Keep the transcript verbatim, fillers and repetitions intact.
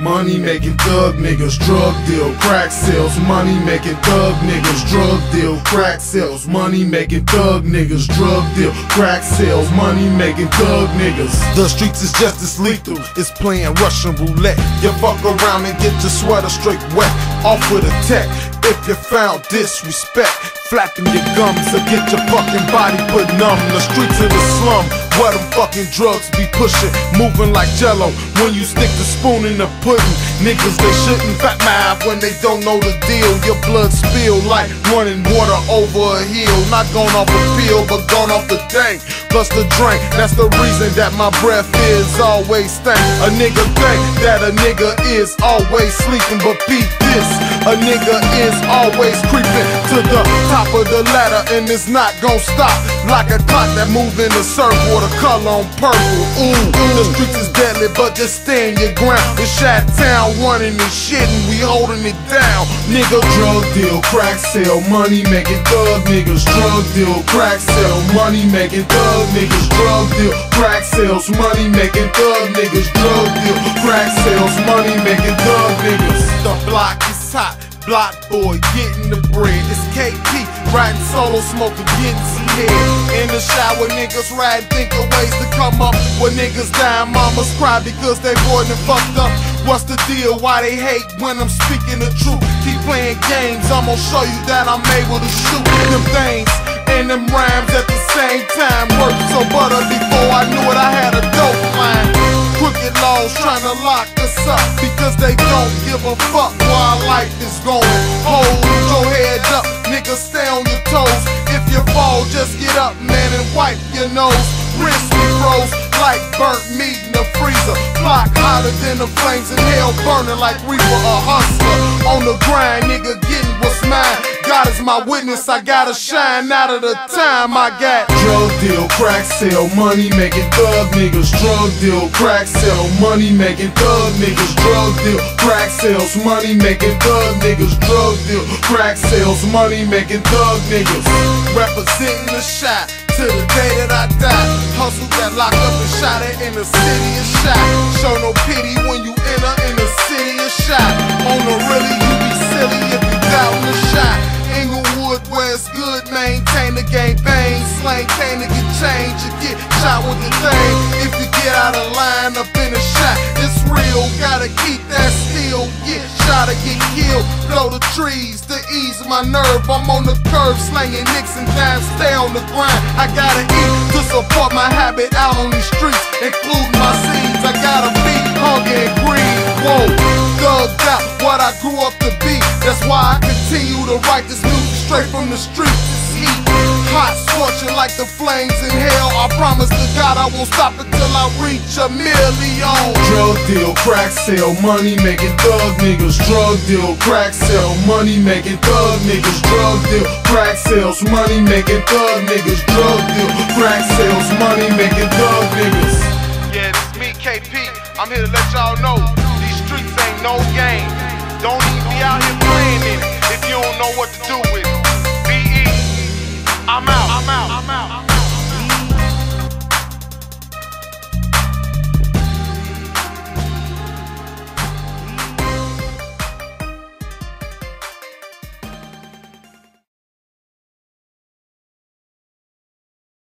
money making thug niggas, drug deal, crack sales, money making thug niggas, drug deal, crack sales, money making thug niggas, drug deal, crack sales, money making thug niggas. The streets is just as lethal, it's playing Russian roulette. You fuck around and get your sweater straight wet, off with a tech. If you found disrespect, flapping your gums or get your fucking body put numb. The streets of the slum, where them fucking drugs be pushing, moving like jello when you stick the spoon in the pudding. Niggas, they shouldn't fat mouth when they don't know the deal. Your blood spill like running water over a hill. Not gone off the pill, but gone off the dank, plus the drink. That's the reason that my breath is always stank. A nigga think that a nigga is always sleeping, but peep this, a nigga is always creeping to the top of the ladder, and it's not gon' stop. Like a clock that move in a circle, the color on purple. Ooh, the streets is deadly, but just stand your ground. It's Shot Town running this shit and we holding it down. Nigga, drug deal, crack sale, money making thug niggas, drug deal, crack sale, money making thug niggas, drug deal, crack sales, money making thug niggas, drug deal, crack sales, money making thug niggas. The block is hot, block boy getting the bread. It's K P riding solo, smoking, getting some head. In the shower, niggas riding, thinking ways to come up. When niggas dying, mamas cry because they bored and fucked up. What's the deal? Why they hate when I'm speaking the truth? Keep playing games, I'm gonna show you that I'm able to shoot them things and them rhymes at the same time. Worked so butter before I knew it, I had a dope line. Crooked laws trying to lock us up because they don't give a fuck while life is going. Hold your head up, nigga, stay on your toes. If you fall, just get up, man, and wipe your nose. Rinse me froze like burnt meat in the freezer. Block hotter than the flames in hell, burning like Reaper. A hustler on the grind, nigga, getting what's mine. God is my witness, I gotta shine out of the time I got. Drug deal, crack sale, money making thug niggas, drug deal, crack sale, money making thug niggas, drug deal, crack sales, money making thug niggas, drug deal, crack sales, money making thug niggas. Representing the shot to the day that I die. Hustle that lock up and shot it in the city of shot. Show no pity when you enter in the city of shot. On the really, you be silly if you doubt the shot. Inglewood where it's good, maintain the game bang. Slang came to get change, you get shot with the thing. If you get out of line up in a shot, it's real, gotta keep that still. Get shot or get killed, blow the trees to ease my nerve. I'm on the curve, slanging nicks and dimes, stay on the grind. I gotta eat to support my habit out on these streets, including my seeds. I gotta feed hunger and greed. Whoa, thugged out what I grew up to be. That's why I continue to write this music straight from the streets. It's heat, hot, scorching like the flames in hell. I promise to God I won't stop until I reach a million. Drug deal, crack sale, money making thug niggas, drug deal, crack sale, money making thug niggas, drug deal, crack sales, money making thug niggas, drug deal, crack sales, money making thug niggas. Yeah, this is me, K P. I'm here to let y'all know these streets ain't no game. Don't even be out here playing in it if you don't know what to do with it. B E, I'm out. I'm out.